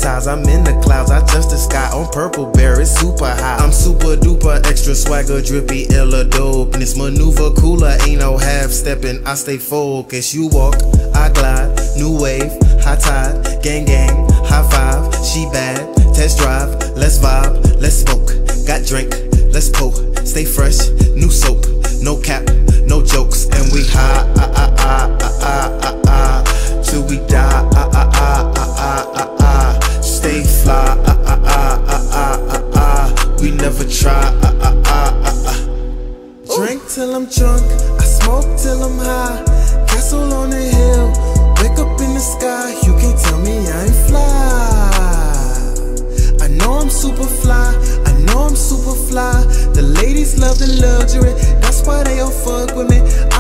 hypnotized, I'm in the clouds, I touch the sky on purple bear, it's super high. I'm super duper, extra swagger, drippy, illa dopeness. Maneuver cooler, ain't no half stepping, I stay focused. You walk, I glide, new wave, high tide, gang gang, high five, she bad, test drive, let's vibe, let's smoke, got drink, let's poke, stay fresh, new soap, no cap, no jokes, and we high, till we die, stay fly, we never try, drink till I'm drunk, I smoke till I'm high, castle on the hill, wake up in the sky, you can't tell me I ain't fly. I know I'm super fly, I know I'm super fly. The ladies love the luxury, that's why they all fuck with me.